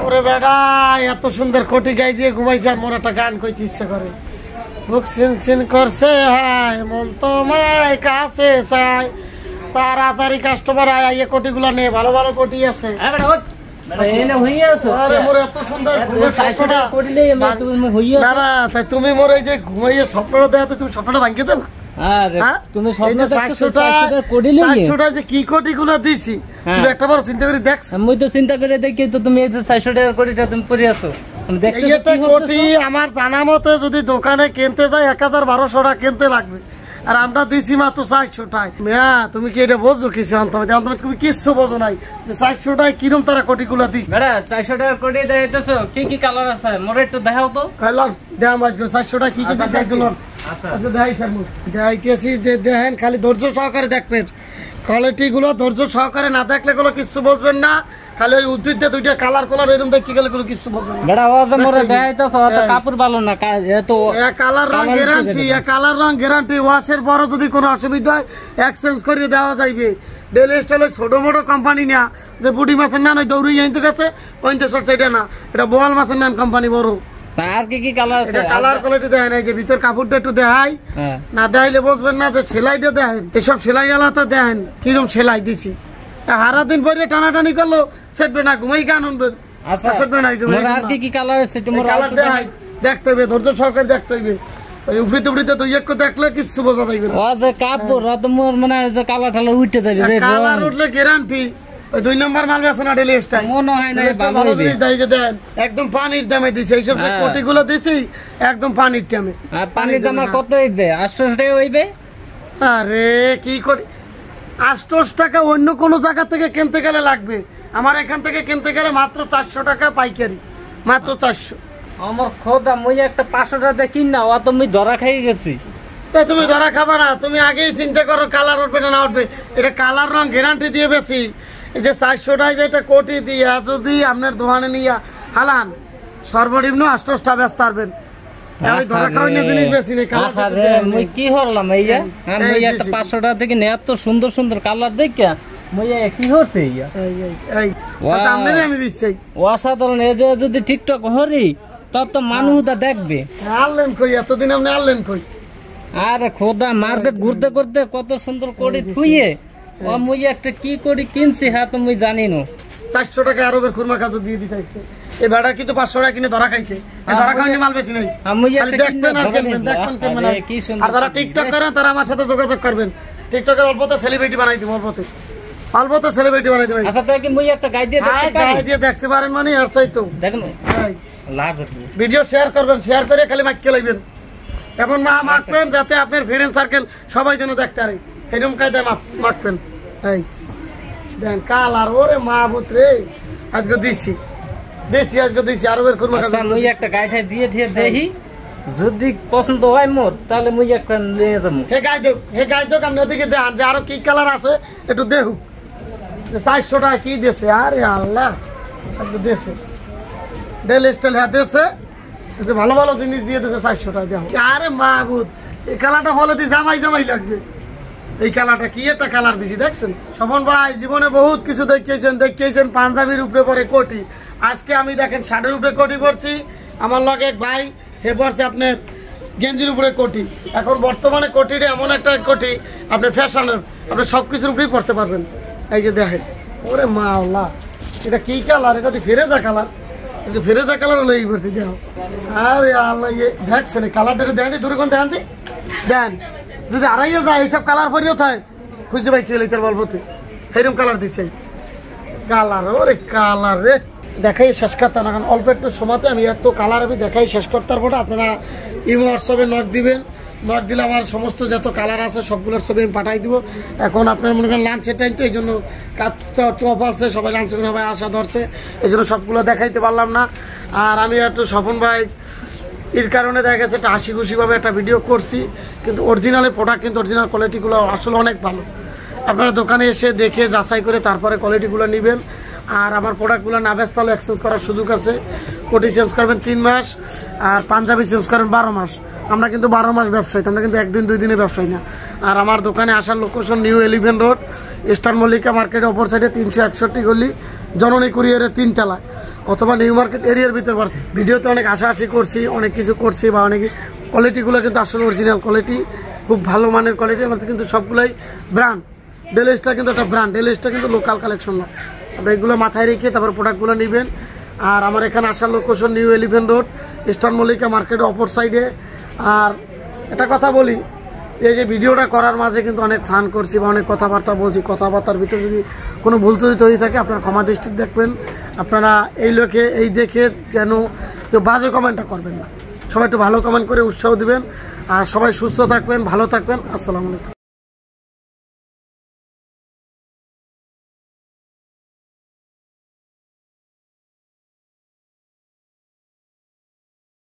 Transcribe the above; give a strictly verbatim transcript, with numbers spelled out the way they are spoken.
ওরে বেটা এত সুন্দর কোটি গাই দিয়ে ঘুমাইছে আর মোর একটা গান কইতে ইচ্ছে করে বুক সিন সিন করছে হায় মন তো মায় কাছে চাই তাড়াতাড়ি কাস্টমার আয় এই কোটিগুলো নে ভালো ভালো কোটি আছে তুমি মোর এই যে ঘুমাইয়ে স্বপ্নটা দেখাতে তুমি স্বপ্নটা ভাঙিয়ে দেলা কি কোটি গুলো দিছি একটা বার চিন্তা করে দেখছো আমি তো চিন্তা করে দেখি তো তুমি এই যে চারশো টাকার কোটিটা তুমি পরে আছো কোটি আমার জানা মতে যদি দোকানে কিনতে যাই এক হাজার বারোশো টাকা কিনতে লাগবে আর আমরা দিছি মাত্র চারশো টাকা মিয়া তুমি কি এটা বোঝো কিছু তুমি কিচ্ছু বোঝো নাই যে চারশো টাকা কিরম তারা কোটি গুলো দিচ্ছি চারশো টাকার কোটি দেখাইতেছো কি কি কালার আছে মোরে একটু দেখাও তো দেখাম আজকে চারশো টাকা কি কি দেখাইতেছি দেখেন খালি ধৈর্য সহকারে দেখবেন কোয়ালিটি গুলো ধৈর্য সহকারে না দেখলে কোনো কিছু বুঝবেন না খালি ওই উদ্ভিদ দুইটা কালার কালার এরকম দেখতে গেলে কোনো কিছু বুঝবেন না কাপড় ভালো না কালার রং গ্যারান্টি কালার রং গ্যারান্টি ওয়াশের পরও যদি কোনো অসুবিধা হয় এক্সচেঞ্জ করে দেওয়া যাইবে ডেলি স্টাইলের ছোট মোটো কোম্পানি না যে বুটি মাছের নান ওই দৌড়ি আনতে গেছে পঞ্চাশ এটা না এটা বোয়াল মাছের নান কোম্পানি বড় আর কি কি কালার আছে কালার কোয়ালিটি দেখেন এই যে ভিতর কাপড়টা একটু দেখাই না দেখাইলে বুঝবেন না যে সেলাইটা দেখেন এসব সেলাই গালাটা দেখেন কিরম সেলাই দিছি হারা দিন পরে টানাটানি করলো সেটবে না ঘুমাই গান শুনবেন সেটবে না আর কি কি কালার আছে কালার দেখাই দেখতে হবে ধৈর্য সহকারে দেখতে হবে ওই উপরি টুপরিতে দুই এক দেখলে কিছু বোঝা যাইবে না ও যে কাপড় রাত মোর মানে যে কালার ঠালা উঠতে যাবে কালার উঠলে গ্যারান্টি ওই দুই নম্বর মাল বেছে না ডেলি স্টাইল মনে হয় না ভালো জিনিস দেয় যে দেন একদম পানির দামে দিছে এইসব যে কোটিগুলো দিছি একদম পানির দামে আর পানির দাম কত হইবে আটশো টাকা হইবে আরে কি করি আটশো টাকা অন্য কোন জায়গা থেকে কিনতে গেলে লাগবে আমার এখান থেকে কিনতে গেলে মাত্র চারশো টাকা পাইকারি মাত্র চারশো আমার খোদা মুই একটা পাঁচশো টাকা কিন না ও তুমি ধরা খাই গেছি তাই তুমি ধরা খাবা না তুমি আগেই চিন্তা করো কালার উঠবে না উঠবে এটা কালার রং গ্যারান্টি দিয়ে বেশি এই যে চারশো টাকা যেটা কোটি দিয়া যদি আপনার দোকানে নিয়ে হালান সর্বনিম্ন আটশোটা ব্যস্ত পারবেন কি হলাম এইয়া একটা পাঁচশো টাকা থেকে এত সুন্দর সুন্দর কালার দেখা কি হচ্ছে অসাধারণ এ যদি টিকটক হরি তত তো মানুষ দেখবে আনলেন কই এতদিন আপনি আনলেন কই আরে খোদা মার্কেট ঘুরতে করতে কত সুন্দর করে থুইয়ে ও মুই একটা কি করি কিনছি হ্যাঁ তো মুই জানি না চারশো টাকা আরবের খুরমা কাজও দিয়ে দিতে এই ভাড়া কিন্তু পাঁচশো টাকা কিনে ধরা খাইছে ধরা খাওয়ানি মাল বেশি নাই দেখবেন আর কিনবেন দেখবেন কিনবেন আর যারা টিকটক করেন তারা আমার সাথে যোগাযোগ করবেন টিকটকের অল্পতে সেলিব্রিটি বানাই দিব অল্পতে অল্পতে সেলিব্রিটি বানাই দেবেন আচ্ছা তাই কি মুই একটা গাই দিয়ে দেখতে পারি গাই দিয়ে দেখতে পারেন মানে আর চাই তো দেখেন লাভ ভিডিও শেয়ার করবেন শেয়ার করে খালি মাইকে লাগবেন এমন মা মাখবেন যাতে আপনার ফ্রেন্ড সার্কেল সবাই যেন দেখতে পারে এরকম কায়দায় মাখবেন এই দেন কালার ওরে মাহবুত রে আজকে দিছি দিছি আজকে দিছি আরবের খুরমা আচ্ছা মুই একটা গাইঠাই দিয়ে দিয়ে দেহি যদি পছন্দ হয় মোর তাহলে মুই একটা নিয়ে যাবো হে গাই দেব হে গাই দেব আপনি ওদিকে দেখান যে আরো কি কালার আছে একটু দেখুক যে চারশো টাকা কি দিয়েছে আরে আল্লাহ আজকে দিয়েছে ডেল স্টাইল হ্যাঁ দিয়েছে যে ভালো ভালো জিনিস দিয়ে দিয়েছে চারশো টাকা দেখো আরে মাহবুত এই কালারটা হলে দিয়ে জামাই জামাই লাগবে এই কালারটা কি একটা কালার দিছি দেখছেন স্বপন ভাই জীবনে বহুত কিছু দেখিয়েছেন দেখিয়েছেন পাঞ্জাবির উপরে পরে কোটি আজকে আমি দেখেন শার্টের উপরে কোটি পরছি আমার লগে এক ভাই হে পরছে আপনার গেঞ্জির উপরে কোটি এখন বর্তমানে কোটিটা এমন একটা কোটি আপনার ফ্যাশনের আপনি সব কিছুর উপরেই পরতে পারবেন এই যে দেখেন ওরে মা আল্লাহ এটা কি কালার এটা দিয়ে ফেরেজা কালার ফেরেজা কালার হলো এই পরছি দেখো আরে আল্লাহ ইয়ে দেখছেন কালারটা দেখেন দি দূরে কোন দেখেন দি দেন যদি আড়াইও যায় এইসব কালার পরিও থাকে খুঁজে ভাই কি হলে তার বলবতে এরকম কালার দিছে কালার ওরে কালার রে দেখাই শেষ করতে না কারণ অল্প একটু সময়তে আমি এত কালার আমি দেখাই শেষ করতে পারবো না আপনারা ইমো হোয়াটসঅ্যাপে নক দিবেন নক দিলে আমার সমস্ত যত কালার আছে সবগুলোর ছবি আমি পাঠাই দিব এখন আপনার মনে করেন লাঞ্চের টাইম তো এই জন্য কাজটা টপ আছে সবাই লাঞ্চে সবাই আশা ধরছে এই জন্য সবগুলো দেখাইতে পারলাম না আর আমি একটু স্বপন ভাই এর কারণে দেখা গেছে একটা হাসি খুশিভাবে একটা ভিডিও করছি কিন্তু অরিজিনালের প্রোডাক্ট কিন্তু অরিজিনাল কোয়ালিটিগুলো আসলে অনেক ভালো আপনারা দোকানে এসে দেখে যাচাই করে তারপরে কোয়ালিটিগুলো নেবেন আর আমার প্রোডাক্টগুলো না বেচতে হলে এক্সচেঞ্জ করার সুযোগ আছে কোটি চেঞ্জ করবেন তিন মাস আর পাঞ্জাবি চেঞ্জ করেন বারো মাস আমরা কিন্তু বারো মাস ব্যবসায়ী আমরা কিন্তু একদিন দুই দিনে ব্যবসায়ী না আর আমার দোকানে আসার location New Elephant Road Eastern Mallika মার্কেটের অপর সাইডে তিনশো একষট্টি গলি জননী কুরিয়ারের তিনতলায় অথবা নিউ মার্কেট এরিয়ার ভিতরে পারছি। ভিডিওতে অনেক আশাআশি করছি, অনেক কিছু করছি বা অনেক কোয়ালিটিগুলো কিন্তু আসলে অরিজিনাল কোয়ালিটি, খুব ভালো মানের কোয়ালিটি। আমাদের কিন্তু সবগুলোই ব্র্যান্ড। ডেল স্টার কিন্তু একটা ব্র্যান্ড, ডেল স্টার কিন্তু লোকাল কালেকশন না। আপনি এগুলো মাথায় রেখে তারপর প্রোডাক্টগুলো নেবেন। আর আমার এখানে আসার location New Elephant Road, Eastern Mallika মার্কেটের অপর সাইডে। আর একটা কথা বলি, এই যে ভিডিওটা করার মাঝে কিন্তু অনেক ফান করছি বা অনেক কথাবার্তা বলছি, কথাবার্তার ভিতরে যদি কোনো ভুল ত্রুটি হয়ে থাকে আপনারা ক্ষমা দৃষ্টি দেখবেন। আপনারা এই লোকে এই দেখে যেন কেউ বাজে কমেন্টটা করবেন না, সবাই একটু ভালো কমেন্ট করে উৎসাহ দিবেন। আর সবাই সুস্থ থাকবেন, ভালো থাকবেন। আসসালামু আলাইকুম।